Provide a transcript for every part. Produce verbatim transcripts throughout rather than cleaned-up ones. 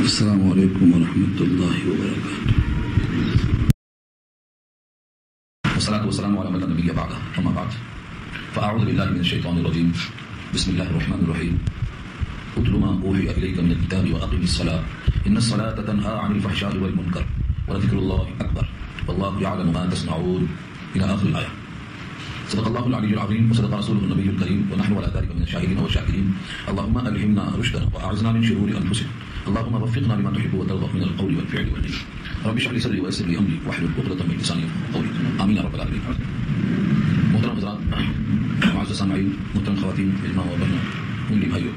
السلام علیکم ورحمۃ اللہ وبرکاتہ. والصلاة والسلام على من لا نبي بعده أما بعد فأعوذ بالله من الشيطان الرجيم. بسم الله الرحمن الرحيم. اتل ما أوحي إليك من الكتاب وأقم الصلاة إن الصلاة تنهى عن الفحشاء والمنكر ولذكر الله أكبر والله يعلم ما تصنعون إلى آخر الآية. صدق الله العلي العظيم وصدق رسوله النبي الكريم ونحن على ذلك من الشاهدين والشاكرين. اللهم ألهمنا رشدنا وأعذنا من شرور أنفسنا. اللهم وفقنا لما تحب وترضى من القول والفعل والنية. رب اشرح لي صدري ويسر لي أمري واحلل عقدة من لساني يفقهوا قولي. آمين يا رب العالمين. محترم حضرات معزز سامعین، محترم خواتین، علماء و بہنوں، میری بھائیوں،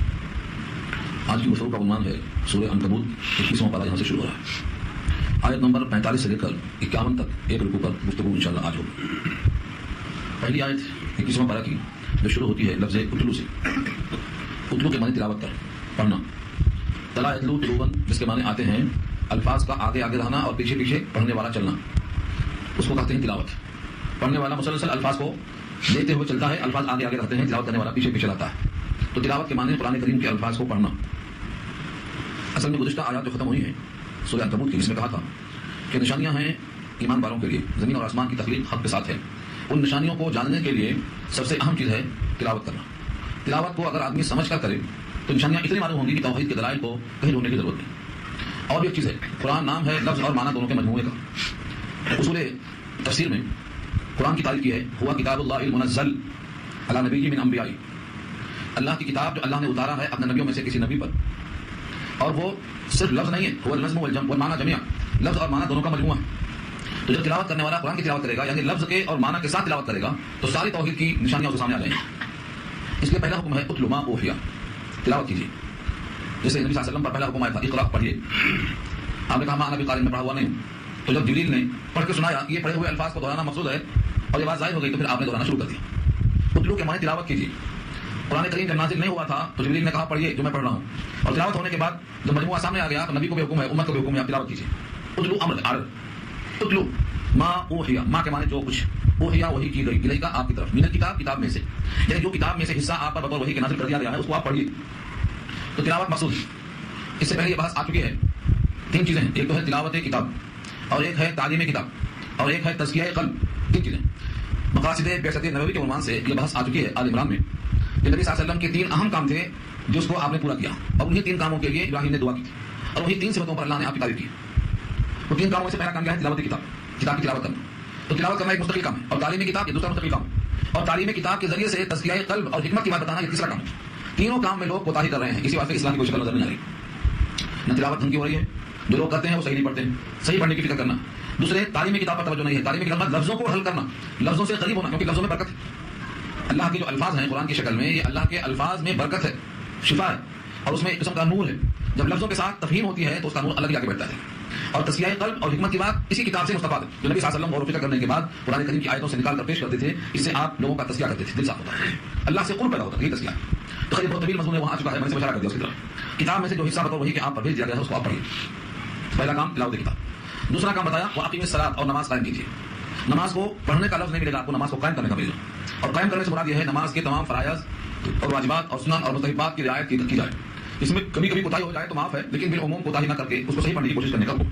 آج کی گفتگو کا عنوان ہے سورہ عنکبوت اکیسواں پارہ. یہاں سے شروع ہو رہا ہے. آیت نمبر پینتالیس سے لے کر اکیاون تک ایک رکوع پر گفتگو انشاءاللہ آج ہوگی. پہلی آیت اکیسواں پارہ کی جو شروع ہوتی ہے لفظ اتلو سے. اتلو کے معنی تلاوت کر، پڑھنا. تلا اتلو تلوون، جس کے معنی آتے ہیں الفاظ کا آگے آگے رہنا اور پیچھے پیچھے پڑھنے والا چلنا، اس کو کہتے ہیں تلاوت. پڑھنے والا مسلسل الفاظ کو لیتے ہوئے چلتا ہے، الفاظ آگے آگے رہتے ہیں، تلاوت کرنے والا پیچھے پیچھے رہتا ہے. تو تلاوت کے معنی قرآن کریم کے الفاظ کو پڑھنا. اصل میں گزشتہ آیات جو ختم ہوئی ہیں سورہ عنکبوت کی، جس میں کہا تھا کہ نشانیاں ہیں ایمان والوں کے لیے، زمین اور آسمان کی تخلیق حق کے ساتھ ہے. ان نشانیوں کو جاننے کے لیے سب سے اہم چیز ہے تلاوت کرنا. تلاوت کو اگر آدمی سمجھ کر کرے تو نشانیاں اتنی معلوم ہوں گی کہ توحید کے دلائل کو کہیں ڈھونڈنے کی ضرورت نہیں. اور بھی ایک چیز ہے، قرآن نام ہے لفظ اور معنی دونوں کے مجموعے کا. اصول تفسیر میں قرآن کی تعریف کی ہے، ہوا کتاب اللہ المنزل علی نبی من انبیاء. اللہ کی کتاب جو اللہ نے اتارا ہے اپنے نبیوں میں سے کسی نبی پر. اور وہ صرف لفظ نہیں ہے، وہ النظم والمعنی جميعا، لفظ اور معنی دونوں کا مجموعہ ہے. تو جب تلاوت کرنے والا قرآن کی تلاوت کرے گا، یعنی لفظ کے اور معنی کے ساتھ تلاوت کرے گا، تو ساری توحید کی نشانیاں اس کے سامنے آ جائیں گی. اس لیے پہلا حکم ہے اتل ما اوحی، تلاوت کیجیے. جیسے نبی صلی اللہ علیہ وسلم پر پہلا حکم آیا تھا اقرا، پڑھیے. آپ نے کہا ما انا بقارئ، میں پڑھا ہوا نہیں ہوں. تو جب جبریل نے پڑھ کے سنایا کہ یہ پڑھے ہوئے الفاظ کو دہرانا مقصود ہے اور یہ بات ظاہر ہو گئی، تو پھر آپ نے دہرانا شروع کر دیا. اتلو کے معنی تلاوت کیجیے. قرآن کریم جب نازل نہیں ہوا تھا تو جبریل نے کہا پڑھیے جو میں پڑھ رہا ہوں. اور تلاوت ہونے کے بعد جب مجموعہ سامنے آ گیا تو نبی کو بھی حکم ہے، امت کو بھی حکم ہے، آپ تلاوت کیجیے. اتلو امر عرض، اتلو ما اوحی، ما کے معنی جو کچھ، اوحیا وحی کی گئی، الیکا آپ کی طرف، من الکتاب کتاب میں سے، یعنی جو کتاب میں سے حصہ آپ پر بطور وحی کے نازل کر دیا گیا ہے اس کو آپ پڑھیے. تو تلاوت مقصود. اس سے پہلے یہ بحث آ چکی ہے. تین چیزیں ہیں، ایک تو ہے تلاوت کتاب، اور ایک ہے تعلیم کتاب، اور ایک ہے تزکیہ قلب. تین چیزیں. مقاصد بعثت نبوی کے عنوان سے یہ بحث آ چکی ہے آل عمران میں. کہ نبی صلی اللہ علیہ وسلم کے تین اہم کام تھے جو اس کو آپ نے پورا کیا، اور انہی تین کاموں کے لیے ابراہیم نے دعا کی تھی، اور وہی تین صفتوں پر اللہ نے آپ کی تعریف کی. وہ تین کاموں سے پہلا کام کیا ہے؟ تلاوت کتاب، کتاب کی تلاوت کرنا. تو تلاوت کرنا ایک مستقل کام ہے، اور تعلیم کتاب یہ دوسرا مستقل کام ہے. اور تعلیم کتاب کے ذریعے سے تزکیہ قلب اور حکمت کی بات بتانا یہ تیسرا کام ہے. تینوں کام میں لوگ کوتاہی کر رہے ہیں. اسی واسطے اسلام کی کوئی شکل نظر نہیں آ رہی. نہ تلاوت ڈھنگ کی ہو رہی ہے، جو لوگ کرتے ہیں وہ صحیح نہیں پڑھتے ہیں. صحیح پڑھنے کی فکر کرنا. دوسرے تعلیم کتاب پر توجہ نہیں ہے. تعلیم کتاب لفظوں کو حل کرنا، لفظوں سے قریب ہونا، کیونکہ لفظوں میں برکت ہے. اللہ کے جو الفاظ ہیں قرآن کی شکل میں، یہ اللہ کے الفاظ میں برکت ہے، شفا ہے، اور اس میں ایک قسم کا نور ہے. جب لفظوں کے ساتھ تفہیم ہوتی ہے تو اس کا نور الگ ہی آ کے بیٹھتا ہے. اور تزکیہ قلب اور حکمت کی بات اسی کتاب سے مستفاد ہے، جو نبی صلی اللہ علیہ وسلم غور و فکر کرنے کے بعد قرآن کریم کی آیتوں سے نکال کر پیش کرتے تھے. اس سے آپ لوگوں کا تزکیہ کرتے تھے، دل صاف ہوتا ہے، اللہ سے قرب پیدا ہوتا ہے. یہ تزکیہ تو خیلی بہت طویل مضمون ہے، وہاں آ چکا ہے، میں نے اشارہ کر دیا اس کی طرف. کتاب میں سے جو حصہ بطور وہی کہ آپ پر بھیج دیا گیا ہے اس کو آپ پڑھیے. پہلا کام تلاوت کتاب. دوسرا کام بتایا واقعی الصلاۃ، اور نماز قائم کیجیے. نماز کو پڑھنے کا لفظ نہیں ملے گا آپ کو، نماز کو قائم کرنے کا ملے گا. اور قائم کرنے سے مراد یہ ہے نماز کے تمام فرائض اور واجبات اور سنن اور مستحبات کی رعایت کی جائے. اس میں کبھی کبھی کوتاہی ہو جائے تو معاف ہے، لیکن بالعموم کوتاہی نہ کر کے اس کو صحیح پڑھنے کی کوشش کرنے کا.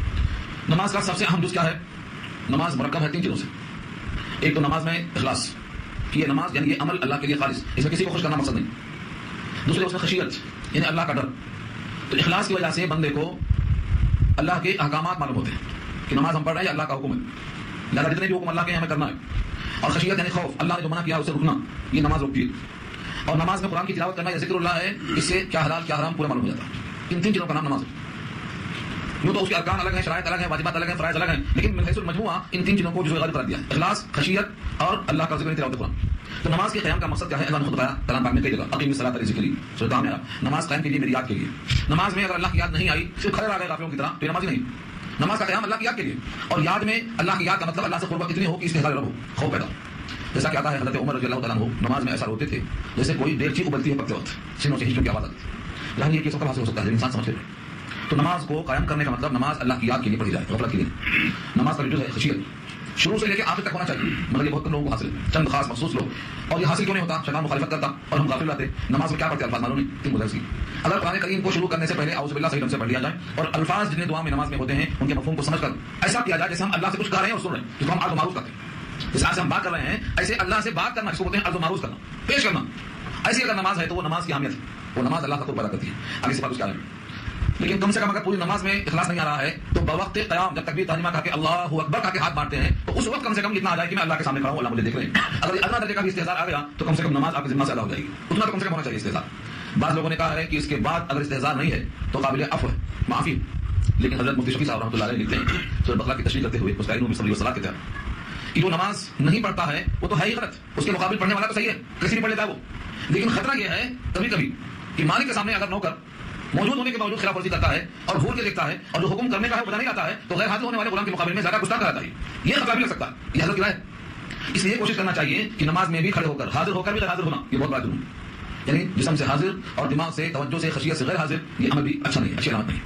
نماز کا سب سے اہم جز کیا ہے؟ نماز مرکب ہے تین چیزوں سے. ایک تو نماز میں اخلاص، کہ یہ نماز یعنی یہ عمل اللہ کے لیے خالص، اس میں کسی کو خوش کرنا مقصد نہیں. دوسرے اس میں خشیت، یعنی اللہ کا ڈر. تو اخلاص کی وجہ سے بندے کو اللہ کے احکامات معلوم ہوتے ہیں کہ نماز ہم پڑھ رہے ہیں، اللہ کا حکم ہے، لہٰذا جتنے بھی حکم اللہ کے ہمیں کرنا ہے. اور خشیت یعنی خوف، اللہ نے جو منع کیا اسے رکنا، یہ نماز روکتی ہے. اور نماز میں قرآن کی تلاوت کرنا یا ذکر اللہ ہے، اس سے کیا حلال کیا حرام پورا معلوم ہو جاتا ہے. ان تین چیزوں کا نام نماز ہے. یوں تو اس کے ارکان الگ ہیں، شرائط الگ ہیں، واجبات الگ ہیں، فرائض الگ ہیں، لیکن من حیث المجموعہ ان تین چیزوں کو جزء غالب قرار دیا ہے: اخلاص، خشیت اور اللہ کا ذکر تلاوت قرآن. تو نماز کے قیام کا مقصد کیا ہے؟ اللہ نے خود بتایا کلام پاک میں کئی جگہ، اقیم الصلاۃ لذکری، سورۃ میں نماز قائم کیجیے میری یاد کے لیے. نماز میں اگر اللہ کی یاد نہیں آئی، صرف کھڑے رہ گئے غافلوں کی طرح، تو یہ نماز ہی نہیں. نماز کا قیام اللہ کی یاد کے لیے، اور یاد میں اللہ کی یاد کا مطلب اللہ سے قربت اتنی ہو کہ اس کے حال رب ہو، خوف پیدا. جیسا کہ آتا ہے حضرت عمر رضی اللہ تعالیٰ عنہ نماز میں ایسا روتے تھے جیسے کوئی دیگچی ابلتی ہے پکتے وقت، سینوں سے ہیچکیوں کی آواز آتی ہے. یعنی یہ کس وقت حاصل ہو سکتا ہے انسان سمجھ لے. تو نماز کو قائم کرنے کا مطلب نماز اللہ کی یاد کے لیے پڑھی جائے، غفلت کے لیے. نماز کا جو ہے خشیت، شروع سے لے کے آخر تک ہونا چاہیے، مگر یہ بہت کم لوگوں کو حاصل ہے، چند خاص مخصوص لوگ. اور یہ حاصل کیوں نہیں ہوتا؟ شیطان مخالفت کرتا اور ہم غافل رہتے. نماز میں کیا پڑھتے الفاظ معلوم نہیں، تین گزر سی. اگر قرآن کریم کو شروع کرنے سے پہلے اعوذ باللہ صحیح ڈھنگ سے پڑھ لیا جائے اور الفاظ جتنے دعا میں نماز میں ہوتے ہیں ان کے مفہوم کو سمجھ کر ایسا کیا جائے جیسے ہم اللہ سے کچھ کہہ رہے ہیں اور سن رہے ہیں، جس کو ہم عرض و معروض کرتے ہیں. جس سے ہم بات کر رہے ہیں ایسے اللہ سے بات کرنا، جس کو بولتے ہیں عرض و معروض کرنا، پیش کرنا. ایسی اگر نماز ہے تو وہ نماز کی اہمیت ہے، وہ نماز اللہ کا قرب پیدا کرتی ہے. آگے سے بات اس کے بارے میں. لیکن کم سے کم اگر پوری نماز میں اخلاص نہیں آ رہا ہے تو بوقت قیام جب تکبیر تحریمہ کہا کہ اللہ اکبر کہا کے ہاتھ بانٹتے ہیں تو اس وقت کم سے کم اتنا آ جائے کہ میں اللہ کے سامنے کھڑا ہوں، اللہ مجھے دیکھ رہے ہیں. اگر ادنا درجے کا بھی استحضار آ گیا تو کم سے کم نماز آپ کی ذمہ سے ادا ہو جائے گی، اتنا تو کم سے کم ہونا چاہیے استحضار. بعض لوگوں نے کہا ہے کہ اس کے بعد اگر استحضار نہیں ہے تو قابل عفو ہے، معافی. لیکن حضرت مفتی شفیع صاحب رحمۃ اللہ علیہ لکھتے ہیں سورۃ بقرہ کی تشریح کرتے ہوئے اس آیت میں صلی اللہ علیہ وسلم کہ جو نماز نہیں پڑھتا ہے وہ تو ہے ہی غلط، اس کے مقابل پڑھنے والا تو صحیح ہے، کسی بھی پڑھ لیتا ہے وہ. لیکن خطرہ یہ ہے کبھی کبھی کہ مالک کے سامنے اگر نوکر موجود ہونے کے باوجود خلاف ورزی کرتا ہے اور گھور کے دیکھتا ہے اور جو حکم کرنے کا ہے وہ بتا نہیں جاتا ہے تو غیر حاضر ہونے والے غلام کے مقابلے میں زیادہ گستاخ کراتا ہے. یہ خطرہ بھی لگ سکتا ہے، یہ حضرت کی رائے ہے. اس لیے کوشش کرنا چاہیے کہ نماز میں بھی کھڑے ہو کر حاضر ہو کر بھی غیر حاضر ہونا یہ بہت بڑا جرم ہے. یعنی جسم سے حاضر اور دماغ سے توجہ سے خشیت سے غیر حاضر، یہ عمل بھی اچھا نہیں، اچھی علامت نہیں.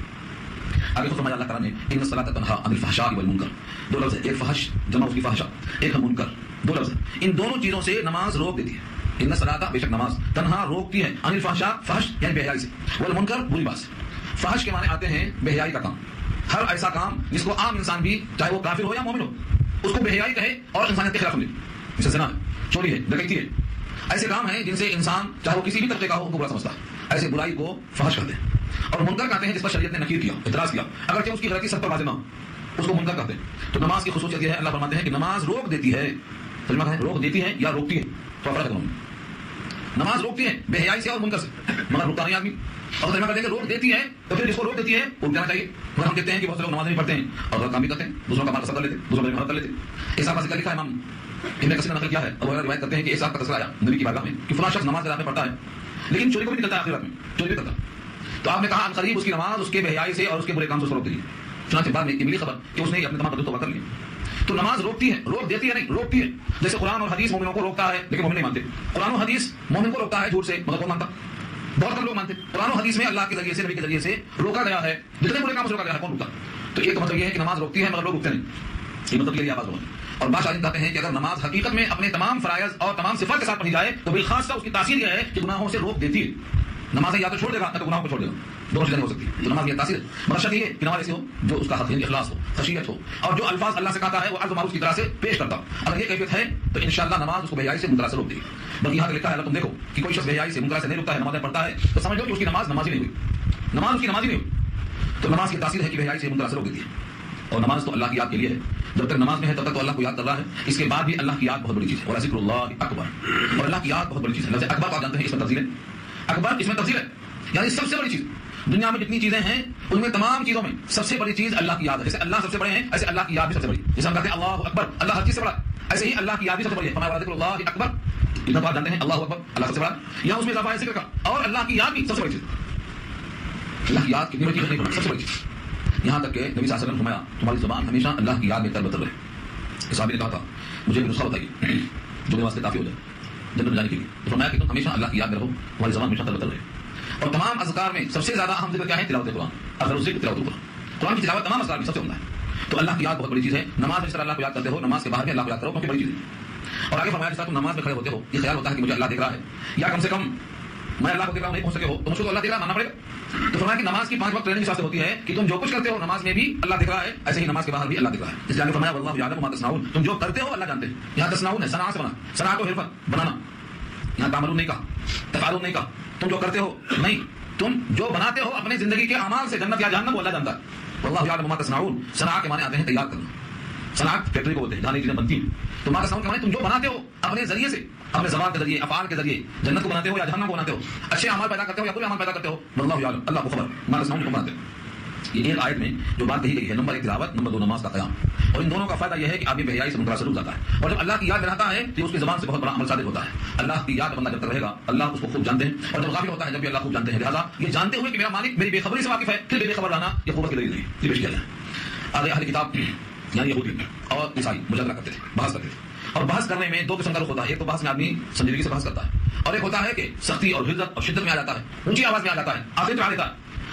آگے خود فرمایا اللہ تعالیٰ نے ان الصلاۃ تنہا عن الفحشاء والمنکر، دو لفظ ہے، ایک فحش جمع اس کی فحشہ، ایک ہے منکر، دو لفظ ہے. ان دونوں چیزوں سے نماز روک دیتی ہے. ان الصلاۃ بے شک نماز تنہا روکتی ہے عن الفحشاء فحش یعنی بے حیائی سے، والمنکر بری بات سے. فحش کے معنی آتے ہیں بے حیائی کا کام، ہر ایسا کام جس کو عام انسان بھی چاہے وہ کافر ہو یا مومن ہو اس کو بے حیائی کہے اور انسانیت کے خلاف سمجھے. جیسے زنا ہے، چوری ہے، ڈکیتی ہے، ایسے کام ہیں جن سے انسان چاہے وہ کسی بھی طبقے کا ہو ان کو برا سمجھتا ہے. ایسے برائی کو فحش کہتے ہیں. اور منکر کہتے ہیں جس پر شریعت نے نکیر کیا، اعتراض کیا، اگرچہ اس کی غلطی سب پر واضح نہ ہو اس کو منکر کہتے ہیں. تو نماز کی خصوصیت یہ ہے، اللہ فرماتے ہیں کہ نماز روک دیتی ہے. ترجمہ ہے روک دیتی ہے یا روکتی ہے، تو فرق ہے. نماز روکتی ہے بے حیائی سے اور منکر سے، مگر رکتا نہیں آدمی. اور ترجمہ کرتے ہیں کہ روک دیتی ہے تو پھر جس کو روک دیتی ہے وہ جانا چاہیے. مگر ہم دیکھتے ہیں کہ بہت سے لوگ نماز نہیں پڑھتے ہیں اور غلط کام بھی کرتے ہیں، دوسروں کا مال قصد کر لیتے ہیں، دوسروں کا مدد کر لیتے ہیں. ایسا کا ذکر لکھا ہے امام ابن کثیر نے نقل کیا ہے اور وہ روایت کرتے ہیں کہ ایسا کا تذکرہ آیا نبی کی بارگاہ میں کہ فلاں شخص نماز رات میں پڑھتا ہے لیکن چوری کو بھی نکلتا ہے، آخرت میں چوری بھی کرتا. تو آپ نے کہا قریب اس کی نماز اس کے بے حیائی سے اور اس کے برے کام سے روک دی. چنانچہ بعد میں ملی خبر کہ اس نے اپنے تمام بدل توبہ کر لی. تو نماز روکتی ہے، روک دیتی ہے نہیں، روکتی ہے. جیسے قرآن اور حدیث مومنوں کو روکتا ہے لیکن مومن نہیں مانتے. قرآن و حدیث مومن کو روکتا ہے جھوٹ سے مگر کون مانتا؟ بہت کم لوگ مانتے. قرآن و حدیث میں اللہ کے ذریعے سے نبی کے ذریعے سے روکا گیا ہے، جتنے برے کام سے روکا گیا ہے کون روکتا؟ تو ایک مطلب یہ ہے کہ نماز روکتی ہے مگر لوگ روکتے نہیں، یہ مطلب یہ آواز ہوگا. اور بعض عالم کہتے ہیں کہ اگر نماز حقیقت میں اپنے تمام فرائض اور تمام صفات کے ساتھ پڑھی جائے تو بالخاص اس کی تاثیر یہ ہے کہ گناہوں سے روک دیتی ہے. نماز یا تو چھوڑ دے گا یا تو گناہوں کو چھوڑ دے گا، دونوں چیزیں ہو سکتی ہیں. تو نماز کی تاثیر مگر شرط یہ کہ نماز ایسی ہو جو اس کا حق یعنی اخلاص ہو، خشیت ہو، اور جو الفاظ اللہ سے کہتا ہے وہ عرض و معروض کی طرح سے پیش کرتا. اگر یہ کیفیت ہے تو انشاءاللہ نماز اس کو بے حیائی سے منکر سے روک دے گی. بلکہ یہاں لکھا ہے اللہ تم دیکھو کہ کوئی شخص بے حیائی سے منکر سے نہیں روکتا ہے، نمازیں پڑھتا ہے تو سمجھ لو کہ اس کی نماز نماز ہی نہیں ہوئی، نماز اس کی نماز ہی نہیں ہوئی. تو نماز کی تاثیر ہے کہ بے حیائی سے منکر سے روک دیتی ہے. اور نماز تو اللہ کی یاد کے لیے ہے، جب تک نماز میں ہے تب تک تو اللہ کو یاد کر رہا ہے. اس کے بعد بھی اللہ کی یاد بہت بڑی چیز ہے، اور ذکر اللہ اکبر، اور اللہ کی یاد بہت بڑی چیز ہے. لفظ اکبر آپ جانتے ہیں اس میں تفصیل ہے، اکبر اس میں تفصیل ہے یعنی سب سے بڑی چیز. دنیا میں جتنی چیزیں ہیں ان میں تمام چیزوں میں سب سے بڑی چیز اللہ کی یاد ہے. جیسے اللہ سب سے بڑے ہیں ایسے اللہ کی یاد بھی سب سے بڑی. جیسے ہم کہتے ہیں اللہ اکبر، اللہ ہر چیز سے بڑا، ایسے ہی اللہ کی یاد بھی سب سے بڑی ہے. فرمایا ذکر اللہ اکبر، اتنا تو آپ جانتے ہیں اللہ اکبر اللہ سب سے بڑا، یا اس میں اضافہ ہے ذکر کا، اور اللہ کی یاد بھی سب سے بڑی چیز. اللہ کی یاد کتنی بڑی چیز نہیں، سب سے بڑی چیز. یہاں تک کہ نبی صلی اللہ علیہ وسلم فرمایا تمہاری زبان ہمیشہ اللہ کی یاد میں تربتر رہے. صحابی نے کہا تھا مجھے بھی نسخہ بتائیے جو میرے واسطے کافی ہو جائے جنت میں جانے کے لیے. تو فرمایا کہ تم ہمیشہ اللہ کی یاد میں رہو، تمہاری زبان ہمیشہ تربتر رہے. اور تمام اذکار میں سب سے زیادہ اہم ذکر کیا ہے؟ تلاوت قرآن. اگر ذکر تلاوت قرآن، قرآن کی تلاوت تمام اذکار میں سب سے عمدہ ہے. تو اللہ کی یاد بہت بڑی چیز ہے. نماز میں جس طرح اللہ کو یاد کرتے ہو نماز کے باہر بھی اللہ کو یاد کرو کیونکہ بڑی چیز ہے. اور آگے فرمایا جس طرح تم نماز میں کھڑے ہوتے ہو یہ خیال ہوتا ہے کہ مجھے اللہ دیکھ رہا ہے یا کم سے کم میں اللہ کو دیکھ رہا ہوں نہیں پہنچ سکے ہو تو مجھ کو اللہ دیکھ رہا ماننا پڑے گا. تو فرمایا کہ نماز کی پانچ وقت ٹریننگ اس واسطے ہوتی ہے کہ تم جو کچھ کرتے ہو نماز میں بھی اللہ دیکھ رہا ہے، ایسے ہی نماز کے باہر بھی اللہ دیکھ رہا ہے. جس جانے فرمایا واللہ یعلم ما تصنعون، تم جو کرتے ہو اللہ جانتے ہیں. یہاں تصنعون ہے صنعت سے بنا، صنعت و حرفت بنانا. یہاں تعملون نہیں کہا، تفعلون نہیں کہا. تم جو کرتے ہو نہیں، تم جو بناتے ہو اپنے زندگی کے اعمال سے جنت یا جہنم وہ اللہ جانتا ہے. واللہ یعلم ما تصنعون، صنعت کے معنی آتے ہیں تیار کرنا. صنعت فیکٹری کو بولتے ہیں جہاں چیزیں بنتی ہیں. تو ما تصنعون کے معنی تم جو بناتے ہو اپنے ذریعے سے، اپنے زبان کے ذریعے، افعال کے ذریعے جنت کو بناتے ہو یا جہنم کو بناتے ہو، اچھے اعمال پیدا کرتے ہو یا برے اعمال پیدا کرتے ہو. واللہ یعلم، اللہ کو خبر ما تصنعون کو بناتے ہو. یہ ایک آیت میں جو بات کہی گئی ہے، نمبر ایک تلاوت، نمبر دو نماز کا قیام. اور ان دونوں کا فائدہ یہ ہے کہ آدمی بے حیائی سے منکرات سے رک جاتا ہے. اور جب اللہ کی یاد میں رہتا ہے تو اس کی زبان سے بہت بڑا عمل صادر ہوتا ہے. اللہ کی یاد بندہ جب تک رہے گا اللہ اس کو خوب جانتے ہیں، اور جب غافل ہوتا ہے جب بھی اللہ خوب جانتے ہیں. لہٰذا یہ جانتے ہوئے کہ میرا مالک میری بے خبری سے واقف ہے پھر بے خبر رہنا یہ قوت کی دلیل نہیں. یہ پیش کیا جائے. آگے اہل کتاب یعنی یہودی اور عیسائی مجادلہ کرتے تھے، بحث کرتے تھے. اور بحث کرنے میں دو قسم کا رخ ہوتا ہے. ایک تو بحث میں آدمی سنجیدگی سے بحث کرتا ہے، اور ایک ہوتا ہے کہ سختی اور حدت اور شدت میں آ جاتا ہے، اونچی آواز میں آ جاتا ہے، آخر میں آ جاتا ہے.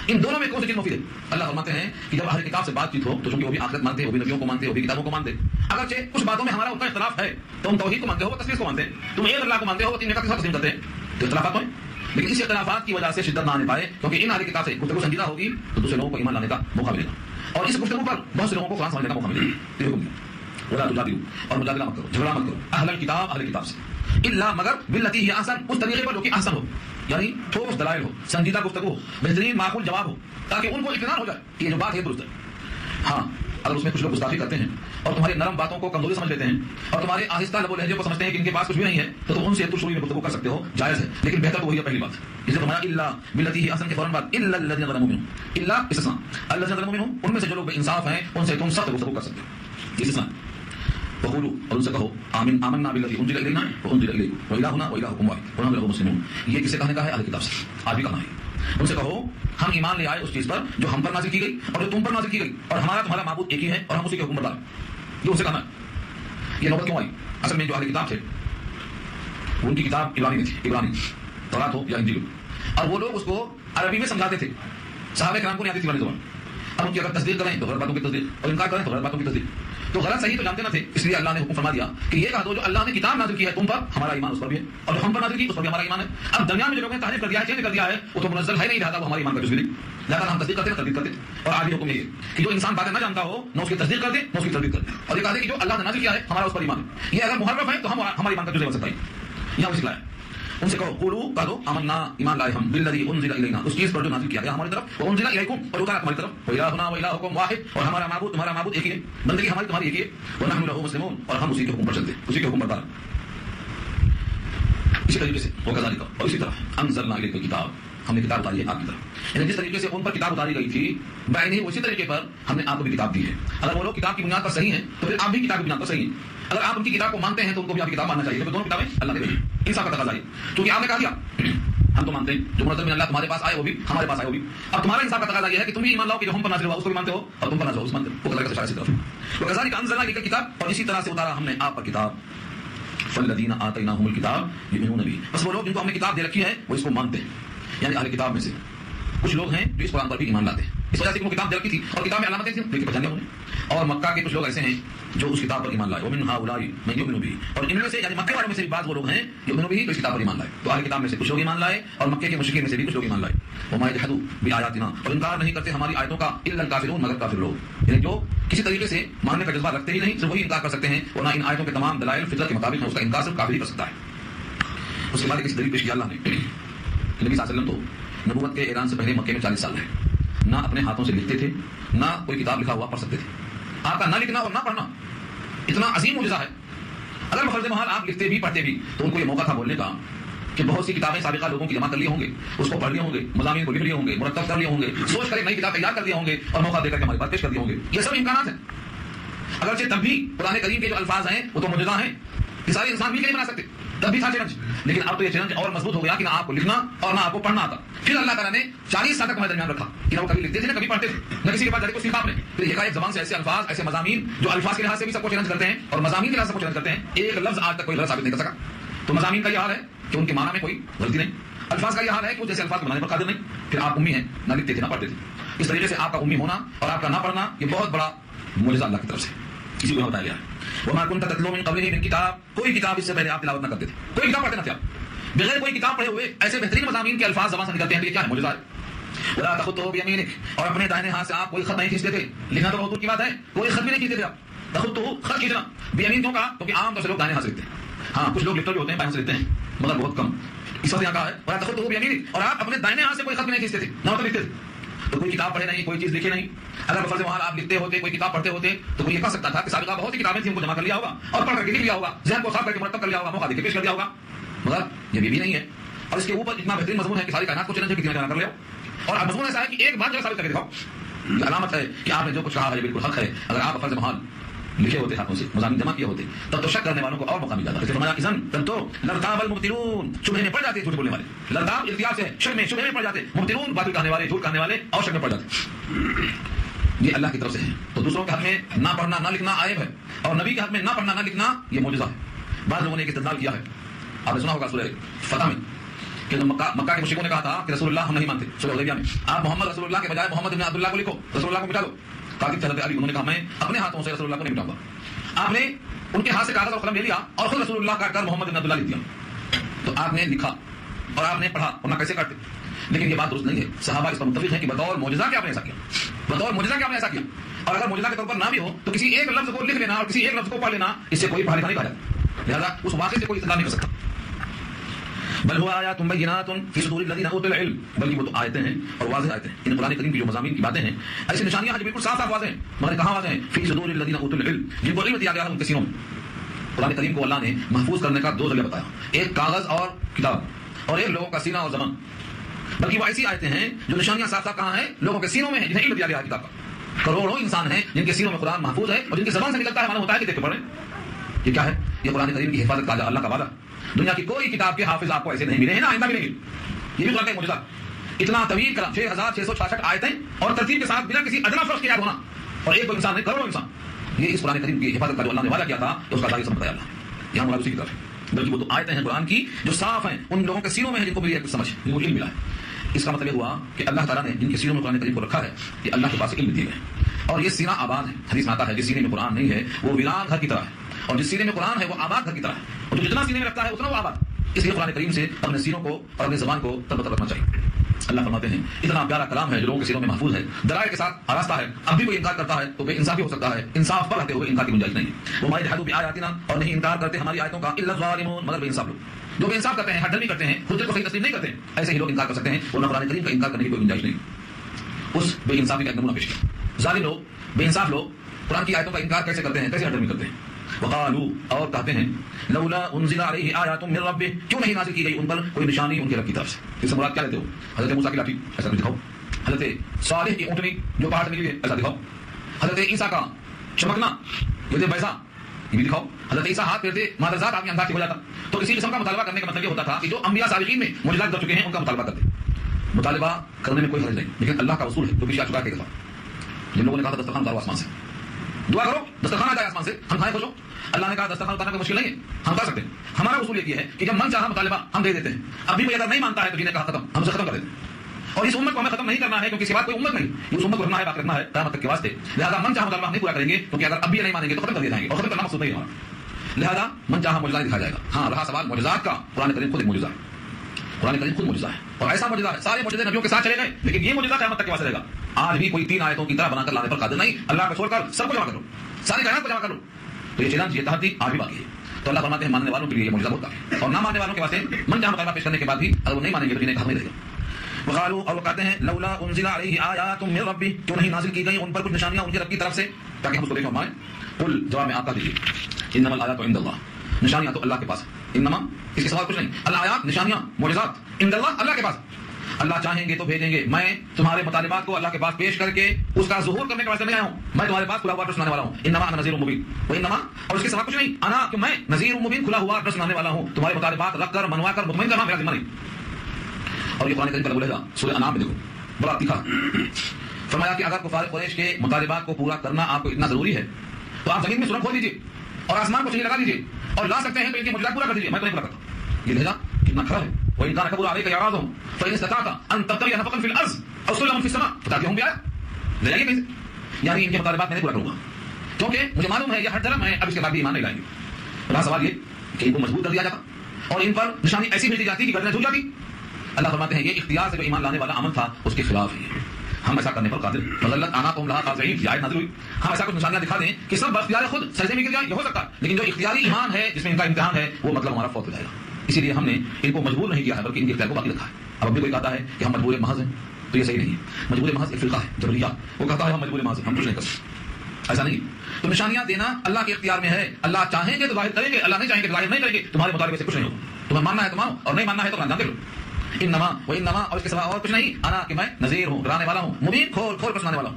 ان دونوں میں کون سی چیز مفید ہے؟ اللہ فرماتے ہیں کہ جب اہل کتاب سے بات چیت ہو تو چونکہ وہ بھی آخرت مانتے ہیں، وہ بھی نبیوں کو مانتے ہیں، وہ بھی کتابوں کو مانتے ہیں، اگرچہ کچھ باتوں میں ہمارا اتنا اختلاف ہے، تو ہم توحید کو مانتے ہو، وہ تصویر کو مانتے ہیں، تم ایک اللہ کو مانتے ہو، وہ تین کا تیسرا تسلیم کرتے ہیں، تو اختلافات ہیں، لیکن اس اختلافات کی وجہ سے شدت نہ آنے پائے، کیونکہ ان اہل کتاب سے گفتگو سنجیدہ ہوگی تو دوسرے لوگوں کو ایمان لانے کا موقع ملے گا، اور اس گفتگو پر بہت سے لوگوں کو قرآن سمجھنے کا موقع ملے گا۔ ولا تجادلوا، اور مجادلہ مت کرو، جھگڑا مت کرو، اہل الکتاب اہل کتاب سے، الا مگر باللتی ہی احسن، اس طریقے پر جو کہ احسن ہو، یعنی ٹھوس دلائل ہو، سنجیدہ گفتگو ہو، بہترین معقول جواب ہو، تاکہ ان کو اطمینان ہو جائے کہ یہ جو بات ہے درست ہے۔ ہاں اگر اس میں کچھ لوگ گستاخی کرتے ہیں اور تمہاری نرم باتوں کو کمزوری سمجھ لیتے ہیں اور تمہارے آہستہ لب و لہجے کو سمجھتے ہیں کہ ان کے پاس کچھ بھی نہیں ہے، تو تم ان سے تشویش میں گفتگو کر سکتے ہو، جائز ہے، لیکن بہتر تو وہی ہے پہلی بات، جسے فرمایا الا باللتی ہی احسن کے فوراً بعد الا الذين ظلموا منهم، الا استثناء الذين ظلموا منهم، ان میں سے جو لوگ بے انصاف ہیں ان سے تم سخت گفتگو کر سکتے ہو، استثناء۔ وقولوا، اور ان سے کہو آمین آمنا بالذی انزل الینا وانزل الیکم والہنا والہکم واحد ونحن له مسلمون، یہ کسے کہنے کا ہے؟ اہل کتاب سے، آج بھی کہنا ہے۔ ان سے کہو ہم ایمان لے آئے اس چیز پر جو ہم پر نازل کی گئی اور جو تم پر نازل کی گئی، اور ہمارا تمہارا معبود ایک ہی ہے اور ہم اسی کے حکم بردار ہیں، یہ ان سے کہنا ہے۔ یہ نوبت کیوں آئی؟ اصل میں جو اہل کتاب تھے ان کی کتاب عبرانی میں تھی، عبرانی تورات ہو یا انجیل، اور وہ لوگ اس کو عربی میں سمجھاتے تھے، صحابہ کرام کو نہیں آتی تھی عربی زبان، اب ان کی اگر تصدیق کریں تو غلط باتوں کی تصدیق، اور انکار کریں تو غلط باتوں کی تصدیق، تو غلط صحیح تو جانتے نہ تھے، اس لیے اللہ نے حکم فرما دیا کہ یہ کہہ دو جو اللہ نے کتاب نازل کی ہے تم پر، ہمارا ایمان اس پر بھی ہے، اور جو ہم پر نازل کی اس پر بھی ہمارا ایمان ہے۔ اب درمیان میں جو لوگوں نے تحریف کر دیا ہے، چینج کر دیا ہے، وہ تو منزل ہے نہیں رہتا، وہ ہمارے ایمان کا جزو نہیں، لہٰذا ہم تصدیق کرتے ہیں تردید کرتے ہیں، اور آج بھی حکم یہ ہے کہ جو انسان باتیں نہ جانتا ہو نہ اس کی تصدیق کر دے نہ اس کی تردید کر دے، اور یہ کہا دے کہ جو اللہ نے نازل کیا ہے ہمارا اس پر ایمان ہے، یہ اگر محرف ہے تو ہم ہمارے ایمان کا جزو بن سکتا ہے، یہاں سکھلایا۔ ان سے کہو قولوا، کہہ دو آمنا ایمان لائے ہم بالذی انزل الینا، اس چیز پر جو نازل کیا گیا ہماری طرف، وانزل الیکم، اور اتارا تمہاری طرف، والہنا والہکم واحد، اور ہمارا معبود تمہارا معبود ایک ہی ہے، بندگی ہماری تمہاری ایک ہی ہے، ونحن له مسلمون، اور ہم اسی کے حکم پر چلتے ہیں، اسی کے حکم بردار ہیں۔ اسی طریقے سے وکذالک، اور اسی طرح انزلنا الیک الکتاب، ہم نے کتاب اتاری ہے آپ کی طرف، یعنی جس طریقے سے ان پر کتاب اتاری گئی تھی بعینہ اسی طریقے پر ہم نے آپ کو بھی کتاب دی ہے۔ اگر وہ لوگ کتاب کی بنیاد پر صحیح ہیں تو پھر آپ بھی کتاب کی بنیاد پر صحیح ہیں، اگر آپ ان کی کتاب کو مانتے ہیں تو ان کو بھی آپ کی کتاب ماننا چاہیے، کیونکہ دونوں کتابیں اللہ نے بھیجی، انصاف کا تقاضا ہے، کیونکہ آپ نے کہا دیا ہم تو مانتے ہیں جو منزل من اللہ تمہارے پاس آئے وہ بھی ہمارے پاس آئے وہ بھی، اب تمہارا انصاف کا تقاضا یہ ہے کہ تم بھی ایمان لاؤ کہ جو ہم پر نازل ہوا اس کو بھی مانتے ہو اور تم پر نازل ہوا اس کو مانتے ہو، وہ اللہ کا اشارہ اسی طرف ہے۔ وکذالک انزلنا الیک الکتاب، اور اسی طرح سے اتارا ہم نے آپ پر کتاب، فالذین آتیناہم الکتاب یؤمنون بہ، بس وہ لوگ جن کو ہم نے کتاب دے رکھی ہے وہ اس کو مانتے ہیں، یعنی اہل کتاب میں سے کچھ لوگ ہیں جو اس قرآن پر بھی ایمان لاتے ہیں، اس وجہ سے کہ وہ کتاب دے رکھی تھی اور کتاب میں علامتیں تھیں لیکن پہچانے انہیں، اور مکہ کے کچھ لوگ ایسے ہیں جو اس کتاب پر ایمان لائے، ومن ہؤلاء من یؤمن بہ، اور ان میں سے یعنی مکے والوں میں سے بھی بعض وہ لوگ ہیں یؤمنون بہ جو اس کتاب پر ایمان لائے، تو اہل کتاب میں سے کچھ لوگ ایمان لائے اور مکے کے مشرکین میں سے بھی کچھ لوگ ایمان لائے، وما یجحدوا بآیاتنا، اور انکار نہیں کرتے ہماری آیتوں کا الا الکافرون، مگر کافر لوگ، یعنی جو کسی طریقے سے ماننے کا جذبہ رکھتے ہی نہیں صرف وہی انکار کر سکتے ہیں، ورنہ ان آیتوں کے تمام دلائل فطرت کے مطابق ہیں، اس کا انکار صرف کافر ہی کر سکتا ہے۔ اس کے بعد ایک دلیل پیش کیا اللہ نے، نبی صلی اللہ علیہ وسلم تو نبوت کے اعلان سے پہلے مکے میں چالیس سال رہے، نہ اپنے ہاتھوں سے لکھتے تھے نہ کوئی کتاب لکھا ہوا پڑھ سکتے تھے، آپ کا نہ لکھنا اور نہ پڑھنا اتنا عظیم معجزہ ہے، اگر بفرض محال آپ لکھتے بھی پڑھتے بھی تو ان کو یہ موقع تھا بولنے کا کہ بہت سی کتابیں سابقہ لوگوں کی جمع کر لی ہوں گے، اس کو پڑھ لیے ہوں گے، مضامین کو لکھ لیے ہوں گے، مرتب کر لیے ہوں گے، سوچ کر ایک نئی کتاب تیار کر دی ہوں گے اور موقع دے کر کے ہماری بات پیش کر دی ہوں گے، یہ سب امکانات ہیں، اگرچہ تب بھی قرآن کریم کے جو الفاظ ہیں وہ تو معجزہ ہیں، یہ سارے انسان بھی نہیں بنا سکتے، تب بھی تھا چیلنج، لیکن اب تو یہ چیلنج اور مضبوط ہو گیا کہ نہ آپ کو لکھنا اور نہ آپ کو پڑھنا آتا، پھر اللہ تعالیٰ نے چالیس سال تک ہمارے درمیان رکھا کہ نہ وہ کبھی لکھتے تھے نہ کبھی پڑھتے تھے، نہ کسی کے پاس جانے کو سیکھا آپ نے، پھر ایک ایک زبان سے ایسے الفاظ ایسے مضامین جو الفاظ کے لحاظ سے بھی سب کو چیلنج کرتے ہیں اور مضامین کے لحاظ سے سب کو چیلنج کرتے ہیں، ایک لفظ آج تک کوئی غلط ثابت نہیں کر سکا، تو مضامین کا یہ حال ہے کہ ان کے معنی میں کوئی غلطی نہیں، الفاظ کا یہ حال ہے کہ وہ جیسے الفاظ کو بنانے پر قادر نہیں، پھر آپ امی ہیں نہ لکھتے تھے نہ پڑھتے تھے، اس طریقے سے آپ کا امی ہونا اور آپ کا نہ پڑھنا یہ بہت بڑا معجزہ اللہ کی طرف سے اسی کو بتایا گیا ہے۔ وما كنت تتلو من قبله من کتاب، کوئی کتاب اس سے پہلے آپ تلاوت نہ کرتے تھے، کوئی کتاب پڑھتے نہ تھے آپ، بغیر کوئی کتاب پڑھے ہوئے ایسے بہترین مضامین کے الفاظ زبان سے نکلتے ہیں، یہ کیا ہے؟ معجزہ ہے۔ ولا تخطوا بيمينك، اور اپنے دائیں ہاتھ سے آپ کوئی خط نہیں کھینچتے تھے، لکھنا تو بہت دور کی بات ہے، کوئی خط بھی نہیں کھینچتے تھے آپ، تخطوا خط کھینچنا، بیمین کیوں کہا؟ کیونکہ عام طور سے لوگ دائیں ہاتھ سے لکھتے ہیں، ہاں کچھ لوگ لکھتے بھی ہوتے ہیں بائیں سے لکھتے ہیں مگر بہت کم، اس وقت یہاں کہا ہے ولا تخطوا بيمينك، اور آپ اپنے دائیں ہاتھ سے کوئی خط بھی نہیں کھینچتے تھے، نہ تو لکھتے تھے، تو کوئی کتاب پڑھے نہیں، کوئی چیز لکھے نہیں، اگر بفرض محال آپ لکھتے ہوتے کوئی کتاب پڑھتے ہوتے تو کوئی یہ کہہ سکتا تھا کہ سابقہ بہت سی کتابیں تھیں ان کو جمع کر لیا ہوگا اور پڑھ کر کے لکھ لیا ہوگا، ذہن کو صاف کر کے مرتب کر لیا ہوگا، موقع دے کے پیش کر دیا ہوگا، مگر یہ بھی نہیں ہے، اور اس کے اوپر اتنا بہترین مضمون ہے کہ ساری کائنات کو چیلنج کتنا جمع کر لیا، اور اب مضمون ایسا ہے کہ ایک بات جو ثابت کر کے دکھاؤ، یہ علامت ہے کہ آپ نے جو کچھ کہا ہے بالکل حق ہے، اگر آپ بفرض محال لکھے ہوتے ہاتھوں سے مضامین جمع کیے ہوتے تب تو شک کرنے والوں کو اور موقع مل جاتا ہے، اس فرمایا اذن تب تو لرتاب المبطلون، شبہے میں پڑ جاتے جھوٹ بولنے والے، لرتاب التیاب سے شک میں شبہے میں پڑ جاتے، مبطلون باطل کہنے والے جھوٹ کہنے والے اور شک میں پڑ جاتے، یہ اللہ کی طرف سے ہے، تو دوسروں کے حق میں نہ پڑھنا نہ لکھنا عیب ہے، اور نبی کے حق میں نہ پڑھنا نہ لکھنا یہ معجزہ ہے۔ بعض لوگوں نے استدلال کیا ہے، آپ نے سنا ہوگا سورہ فتح میں کہ مکہ مکہ کے مشرکوں نے کہا تھا کہ رسول اللہ ہم نہیں مانتے صلح حدیبیہ میں، آپ محمد رسول اللہ کے بجائے محمد بن عبداللہ کو لکھو، رسول اللہ کو مٹا دو. کاتب حضرت علی انہوں نے کہا میں اپنے ہاتھوں سے رسول اللہ کو نہیں مٹاؤں گا. آپ نے ان کے ہاتھ سے کاغذ اور قلم لے لیا اور خود رسول اللہ کاٹ کر محمد بن عبداللہ لکھ دیا. تو آپ نے لکھا اور آپ نے پڑھا، ورنہ کیسے کاٹتے؟ لیکن یہ بات درست نہیں ہے. صحابہ اس پر متفق ہیں کہ بطور معجزہ کہ آپ نے ایسا کیا، بطور معجزہ کہ آپ نے ایسا کیا. اور اگر معجزہ کے طور پر نہ بھی ہو تو کسی ایک لفظ کو لکھ لینا اور کسی ایک لفظ کو پڑھ لینا اس سے کوئی پڑھا لکھا نہیں کہا جاتا. لہٰذا اس واقعے سے کوئی استدلال نہیں کر سکتا. بل هو آیات بینات فی صدور الذین اوتوا العلم، بلکہ وہ تو آیتیں ہیں اور واضح آیتیں ہیں. ان قرآن کریم کی جو مضامین کی باتیں ہیں، ایسی نشانیاں ہیں جو بالکل صاف صاف واضح ہیں، مگر کہاں واضح ہیں؟ فی صدور الذین اوتوا العلم، جن کو علم دیا گیا ہے ان کے سینوں میں. قرآن کریم کو اللہ نے محفوظ کرنے کا دو ذریعہ بتایا، ایک کاغذ اور کتاب اور ایک لوگوں کا سینہ اور زبان. بلکہ وہ ایسی آیتیں ہیں جو نشانیاں صاف صاف کہاں ہیں؟ لوگوں کے سینوں میں ہیں جنہیں علم دیا گیا ہے کتاب کا. کروڑوں انسان ہیں جن کے سینوں میں قرآن محفوظ ہے اور جن کی زبان سے نکلتا ہے معلوم ہوتا ہے کہ دیکھ کے پڑھیں. یہ کیا ہے؟ یہ قرآن کریم کی حفاظت کا اللہ کا وعدہ. دنیا کی کوئی کتاب کے حافظ آپ کو ایسے نہیں ملے ہیں، نہ آئندہ ملیں گے. یہ بھی قرآن کا معجزہ. اتنا طویل کلام، چھ ہزار چھ سو چھیاسٹھ آیتیں اور ترتیب کے ساتھ بنا کسی ادنا فرق کے یاد ہونا، اور ایک دو انسان نہیں کروڑوں انسان. یہ اس قرآن کریم کی حفاظت کا جو اللہ نے وعدہ کیا تھا اس کا داعی سمجھ بتایا اللہ. یہاں مراد اسی کی طرف ہے، بلکہ وہ تو آیتیں ہیں قرآن کی جو صاف ہیں، ان لوگوں کے سینوں میں ہیں جن کو بھی کچھ سمجھ جن کو علم ملا ہے. اس کا مطلب یہ ہوا کہ اللہ تعالیٰ نے جن کے سینوں میں قرآن کریم کو رکھا ہے یہ اللہ کے پاس علم دیے گئے. اور یہ سینہ آباد ہے. حدیث میں آتا ہے جس سینے میں قرآن نہیں ہے وہ ویران گھر کی طرح ہے، اور جس سینے میں قرآن ہے وہ آباد گھر کی طرح ہے. اور جو جتنا سینے میں رکھتا ہے اتنا وہ آباد. اس لیے قرآن کریم سے اپنے سینوں کو اور اپنی زبان کو تربت رکھنا چاہیے. اللہ فرماتے ہیں اتنا پیارا کلام ہے جو لوگوں کے سینوں میں محفوظ ہے، دلائل کے ساتھ آراستہ ہے. اب بھی کوئی انکار کرتا ہے تو بے انصافی ہو سکتا ہے، انصاف پر رہتے ہوئے انکار کی گنجائش نہیں. وہ ما یجحدوا بآیاتنا، اور نہیں انکار کرتے ہماری آیتوں کا الا الظالمون، مگر بے انصاف لوگ جو بے انصاف کرتے ہیں، حد درمی کرتے ہیں، حجت کو صحیح تسلیم نہیں کرتے. ایسے ہی لوگ انکار کر سکتے ہیں، ورنہ قرآن کریم کا انکار کرنے کی کوئی گنجائش نہیں. اس بے انصافی کا ایک نمونہ پیش کیا. ظالم لوگ، بے انصاف لوگ قرآن کی آیتوں کا انکار کیسے کرتے ہیں، کیسے حد درمی کرتے ہیں. وقالوا، اور کہتے ہیں لولا انزل علیہ آیات من ربہ، کیوں نہیں نازل کی گئی ان پر کوئی نشانی ان کے رب کی طرف سے. اس سے مراد کیا لیتے ہو؟ حضرت موسیٰ کی لاٹھی ایسا دکھاؤ، حضرت صالح کی اونٹنی جو پہاڑ سے نکلی ہے ایسا دکھاؤ، حضرت عیسیٰ کا چمکنا یہ بیضا یہ بھی دکھاؤ. حضرت عیسیٰ ہاتھ پھیرتے مادرزاد آدمی انداز ہو جاتا. تو اسی قسم کا مطالبہ کرنے کا مطلب یہ ہوتا تھا کہ جو انبیاء سابقین میں معجزات کر چکے ہیں ان کا مطالبہ کرتے. مطالبہ کرنے میں کوئی حرج نہیں، لیکن اللہ کا اصول ہے جو پیچھے آ چکا ہے. جن لوگوں نے کہا تھا دسترخوان اتارو آسمان سے، دعا کرو دسترخوان آ جائے آسمان سے، ہم کھائیں خوش ہو. اللہ نے کہا دسترخوان اتارنا کوئی مشکل نہیں ہے، ہم کر سکتے ہیں. ہمارا اصول یہ ہے کہ جب من چاہا مطالبہ ہم دے دیتے ہیں. اب بھی کوئی اگر نہیں مانتا ہے تو جنہیں کہا ختم، ہم اسے ختم کر دیتے ہیں. اور اس امت کو ہمیں ختم نہیں کرنا ہے کیونکہ اس کے بعد کوئی امت نہیں، اس امت کو رکھنا ہے، بات رکھنا ہے قیامت تک کے واسطے. لہٰذا من چاہا مطالبہ ہم نہیں پورا کریں گے کیونکہ اگر اب بھی نہیں مانیں گے تو ختم کر دیے جائیں گے، اور ختم کرنا مقصود نہیں ہمارا. لہٰذا من چاہا معجزہ دکھایا جائے گا. ہاں رہا سوال معجزات کا، قرآن کریم خود ایک معجزہ ہے. قرآن کریم خود معجزہ ہے اور ایسا معجزہ ہے. سارے معجزے نبیوں کے ساتھ چلے گئے لیکن یہ معجزہ قیامت تک کے واسطے رہے گا. آج بھی کوئی تین آیتوں کی طرح بنا کر لانے پر قادر نہیں. اللہ کو چھوڑ کر سب کو جمع کر لو، ساری کائنات کو جمع کر لو. تو یہ چیلنج، یہ تحدی آج بھی باقی ہے. تو اللہ فرماتے ہیں ماننے والوں کے لیے یہ معجزہ ہوتا ہے، اور نہ ماننے والوں کے واسطے من جہاں مطالبہ پیش کرنے کے بعد بھی اگر وہ نہیں مانیں گے تو انہیں کہا نہیں رہے گا. وقالوا، اور وہ کہتے ہیں لولا انزل علیہ آیات من ربہ، کیوں نہیں نازل کی گئی ان پر کچھ نشانیاں ان کے رب کی طرف سے تاکہ ہم اس کو دیکھ پائیں. قل، جواب میں آپ کا دیجیے انما الآیات عند اللہ، نشانیاں تو اللہ کے پاس ہے. انما اس کے سوال کچھ نہیں، الآیات نشانیاں معجزات عند اللہ، اللہ کے پاس. اللہ چاہیں گے تو بھیجیں گے. میں تمہارے مطالبات کو اللہ کے پاس پیش کر کے اس کا ظہور کرنے کے واسطے نہیں آیا ہوں. میں تمہارے پاس کھلا ہوا رسول سنانے والا ہوں. انما انا نذیر مبین، وہ انما اور اس کے سوا کچھ نہیں. انا کہ میں نذیر مبین، کھلا ہوا رسول سنانے والا ہوں. تمہارے مطالبات رکھ کر منوا کر مطمئن کرنا میرا ذمہ نہیں. اور یہ قرآن کریم کا بولے گا سورہ انعام میں دیکھو بڑا تیکھا فرمایا کہ اگر کفار قریش کے مطالبات کو پورا کرنا آپ کو اتنا ضروری ہے تو آپ زمین میں سورج کھول دیجیے اور آسمان کو چیزیں لگا دیجیے اور لا سکتے ہیں تو ان کے معجزات پورا کر دیجیے. میں تو نہیں پورا کرتا. یہ لہجہ کتنا کھڑا ہے. وَإِنْ كَانَ كَبُرَ عَلَيْكَ إِعْرَاضُهُمْ فَإِنِ اسْتَطَعْتَ أَنْ تَبْتَغِيَ نَفَقًا فِي الْأَرْضِ أَوْ سُلَّمًا فِي السَّمَاءِ فَاتَّبِعْهُمْ بِآيَاتِي. لے جائیے کہیں سے، یعنی ان کے مطالبات میں نہیں پورا کروں گا کیونکہ مجھے معلوم ہے یہ ہر طرف ہے، اب اس کے بعد بھی ایمان نہیں لائیں گے. رہا سوال یہ کہ ان کو مضبوط کر دیا جاتا اور ان پر نشانی ایسی بھیجی جاتی کہ گردنیں جھک جاتی. اللہ فرماتے ہیں یہ اختیار سے جو ایمان لانے والا عمل تھا اس کے خلاف ہی ہے. ہم ایسا کرنے پر قادر ہیں. فضلت اعناقهم لها خاضعين، یہ آیت نازل ہوئی. ہم ایسا کچھ نشانیاں دکھا دیں کہ سب باختیار خود سجدے میں گر جائیں، یہ ہو سکتا ہے، لیکن جو اختیاری ایمان ہے جس میں ان کا امتحان ہے وہ مطلب ہمارا فوت ہو جائے گا. اسی لیے ہم نے ان کو مجبور نہیں کیا ہے بلکہ ان کے اختیار کو باقی رکھا ہے. اب اب بھی کوئی کہتا ہے کہ ہم مجبور محض ہیں تو یہ صحیح نہیں ہے. مجبور محض ایک فرقہ ہے جبریہ، وہ کہتا ہے ہم مجبور محض ہیں، ہم کچھ نہیں کر سکتے. ایسا نہیں. تو نشانیاں دینا اللہ کے اختیار میں ہے. اللہ چاہیں گے تو ظاہر کریں گے، اللہ نہیں چاہیں گے تو ظاہر نہیں کریں گے. تمہارے مطالبے سے کچھ نہیں ہوگا. تمہیں ماننا ہے تو مانو اور نہیں ماننا ہے تو جانتے لو. انما و انما اور اس کے سوا اور کچھ نہیں. انا کہ میں نذیر ہوں، ڈرانے والا ہوں، مبین کھول کھول کر سنانے والا ہوں.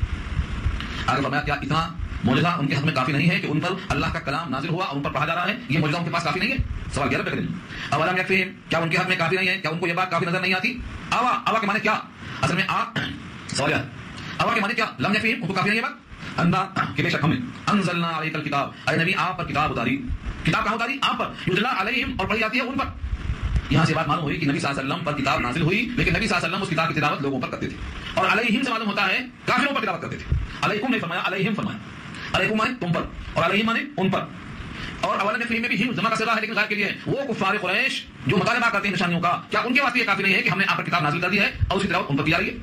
آگے فرمایا کیا اتنا معجزہ ان کے حق میں کافی نہیں ہے کہ ان پر اللہ کا کلام نازل ہوا اور ان پر پڑھا جا رہا ہے؟ یہ معجزہ ان کے پاس کافی نہیں ہے؟ سوال گیارہ پہ کریں. اولم یکفیہم، کیا ان کے حق میں کافی نہیں ہے؟ کیا ان کو یہ بات کافی نظر نہیں آتی؟ اوا اوا کے معنی کیا؟ اصل میں آ سوال ہے اوا کے معنی کیا؟ لم یکفیہم، ان کو کافی نہیں ہے بات؟ اندھا کہ بے شک ہم نے انزلنا علیک الکتاب، اے نبی آپ پر کتاب اتاری. کتاب کہاں اتاری؟ آپ پر. یتلی علیہم، اور پڑھی جاتی ہے ان پر. یہاں سے بات معلوم ہوئی کہ نبی صلی اللہ علیہ وسلم پر کتاب نازل ہوئی، لیکن نبی صلی اللہ علیہ وسلم اس کتاب کی تلاوت لوگوں پر کرتے تھے، اور علیہم سے معلوم ہوتا ہے کافروں پر تلاوت کرتے تھے. علیکم نہیں فرمایا، علیہم فرمایا. علیکم مانے تم پر، اور علیہم مانے ان پر. اور اول نفری میں بھی ہم جمع کا صیغہ ہے لیکن غیر کے لیے ہے. وہ کفار قریش جو مطالبہ کرتے ہیں نشانیوں کا، کیا ان کے واسطے یہ کافی نہیں ہے کہ ہم نے آپ پر کتاب نازل کر دی ہے اور اس کی تلاوت ان پر کی جا رہی ہے؟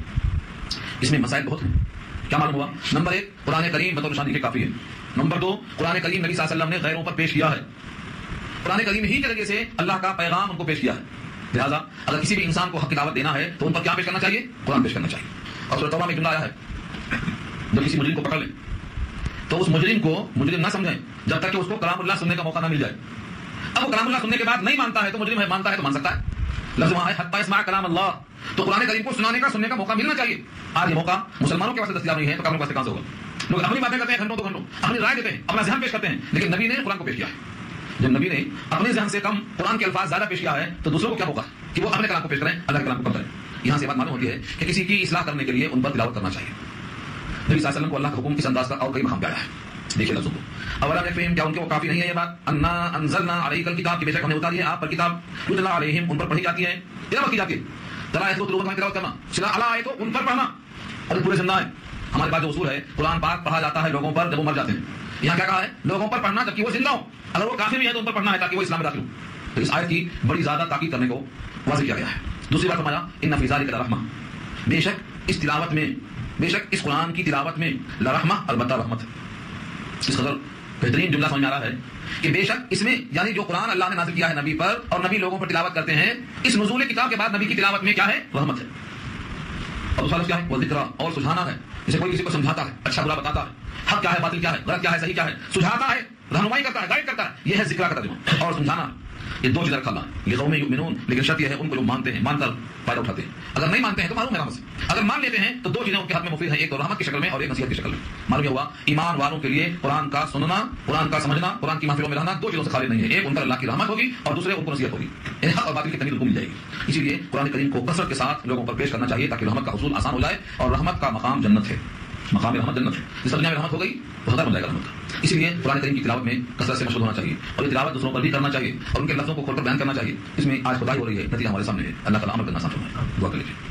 اس میں مسائل بہت ہیں. کیا معلوم ہوا؟ نمبر ایک، قرآن کریم بطور نشانی کے کافی ہے. نمبر دو، قرآن کریم نبی صلی اللہ علیہ وسلم نے غیروں پر پیش کیا ہے. قرآن کریم ہی کے ذریعے سے اللہ کا پیغام ان کو پیش کیا ہے. لہٰذا اگر کسی بھی انسان کو حق کی دعوت دینا ہے تو ان پر کیا پیش کرنا چاہیے؟ قرآن پیش کرنا چاہیے. اور سورۃ توبہ میں جملہ آیا ہے، جب کسی مجرم کو پکڑ لیں تو اس مجرم کو مجرم نہ سمجھیں جب تک کہ اس کو کلام اللہ سننے کا موقع نہ مل جائے. اب وہ کلام اللہ سننے کے بعد نہیں مانتا ہے تو مجرم ہے، مانتا ہے تو مان سکتا ہے. لفظ وہاں ہے حتی یسمع کلام اللہ، تو قرآن کریم کو سنانے کا سننے کا موقع ملنا چاہیے. آج یہ موقع مسلمانوں کے واسطے دستیاب نہیں ہے تو کافروں کے واسطے کہاں سے ہوگا؟ لوگ اپنی باتیں کرتے ہیں گھنٹوں دو گھنٹوں، اپنی رائے دیتے ہیں، اپنا ذہن پیش کرتے ہیں، لیکن نبی نے قرآن کو پیش کیا ہے. جب نبی نے اپنے ذہن سے کم قرآن کے الفاظ زیادہ پیش کیا ہے تو دوسروں کو کیا ہوگا کہ وہ اپنے کلام کو پیش کریں، اللہ کے کلام کو کم کریں. یہاں سے بات معلوم ہوتی ہے کہ کسی کی اصلاح کرنے کے لیے ان پر تلاوت کرنا چاہیے. نبی صلی اللہ علیہ وسلم کو اللہ کا حکم کس انداز کا اور کئی مقام پہ آیا ہے. دیکھیے لفظوں کو. اولا نفہم، کیا ان کے وہ کافی نہیں ہے یہ بات؟ انا انزلنا علیک الکتاب، کہ بے شک ہم نے اتاری ہے آپ پر کتاب، یتلا علیہم، ان پر پڑھی جاتی ہے، تلاوت کی جاتی ہے. تلا تو تلاوت تلاوت کرنا، چلا الا آئے تو ان پر پڑھنا. اور پورے زندہ ہے ہمارے پاس جو اصول ہے، قرآن پاک پڑھا جاتا ہے لوگوں پر جب وہ مر جاتے ہیں. یہاں کیا کہا ہے؟ لوگوں پر پڑھنا جبکہ وہ زندہ ہوں. اگر وہ کافر بھی ہے تو ان پر پڑھنا ہے تاکہ وہ اسلام میں داخل ہوں. تو اس آیت کی بڑی زیادہ تاکید کرنے کو واضح کیا گیا ہے. دوسری بات فرمایا ان فی ذلک لرحمہ، بے شک اس تلاوت میں، بے شک اس قرآن کی تلاوت میں لرحمہ، البتہ رحمت ہے. اس قدر بہترین جملہ سمجھ میں آ رہا ہے کہ بے شک اس میں، یعنی جو قرآن اللہ نے نازل کیا ہے نبی پر اور نبی لوگوں پر تلاوت کرتے ہیں، اس نزول کتاب کے بعد نبی کی تلاوت میں کیا ہے؟ رحمت ہے. اور دوسرا کیا ہے؟ وہ ذکر، اور سجھانا ہے. جیسے کوئی کسی کو سمجھاتا ہے، اچھا برا بتاتا ہے، حق کیا ہے باطل کیا ہے، غلط کیا ہے صحیح کیا ہے، سجھاتا ہے، رہنمائی کرتا ہے، گائیڈ کرتا ہے. یہ ہے ذکر کا ترجمہ. اور سمجھانا، یہ دو چیزیں رکھنا. یہ قوم یؤمنون، لیکن شرط یہ ہے ان کو جو مانتے ہیں، مان کر فائدہ اٹھاتے ہیں. اگر نہیں مانتے ہیں تو معلوم ہے رحمت سے. اگر مان لیتے ہیں تو دو چیزیں ان کے حق میں مفید ہیں، ایک تو رحمت کی شکل میں اور ایک نصیحت کی شکل میں. معلوم یہ ہوا ایمان والوں کے لیے قرآن کا سننا، قرآن کا سمجھنا، قرآن کی محفلوں میں رہنا دو چیزوں سے خالی نہیں ہے. ایک ان پر اللہ کی رحمت ہوگی اور دوسرے ان کو نصیحت ہوگی. یعنی حق اور باطل کی تمیز ان کو مل جائے گی. اسی لیے قرآن کریم کو کثرت کے ساتھ لوگوں پر پیش کرنا چاہیے تاکہ رحمت کا حصول آسان ہو جائے. اور رحمت کا مقام جنت ہے، مقام رحمت جنت ہے. جس دنیا میں رحمت ہو گئی تو خطر بن جائے گا رحمت کا. اسی لیے قرآن کریم کی تلاوت میں کثرت سے مشغول ہونا چاہیے اور یہ تلاوت دوسروں پر بھی کرنا چاہیے اور ان کے لفظوں کو کھول کر بیان کرنا چاہیے. اس میں آج خدائی ہو رہی ہے، نتیجہ ہمارے سامنے ہے. اللہ تعالیٰ عمل کرنا آسان فرمائے. دعا کر لیجیے.